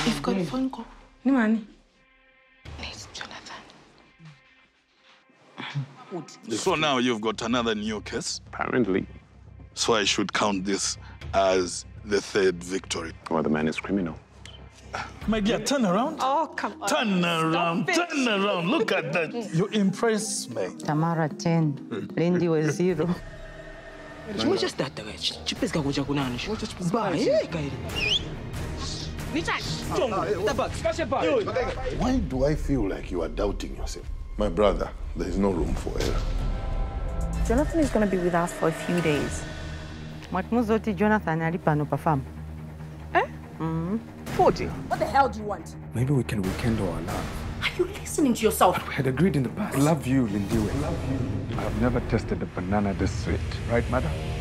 I've got a phone call. No money. It's Jonathan. So now you've got another new case? Apparently. So I should count this as the third victory. Well, the man is criminal. My dear, turn around. Oh, come on. Turn around. Look at that. You impress me. Tamara 10. Lindy was 0. Chimwe chasitataka ichi chipezeka kucha kunani Why do I feel like you are doubting yourself? My brother, there is no room for error. Jonathan is going to be with us for a few days. Mwatmuzoti Jonathan alipano perform. 40. What the hell do you want? Maybe we can rekindle our love. Are you listening to yourself? We had agreed in the past. I love you, Lindiwe. I love you. I have never tasted a banana this sweet. Right, madam?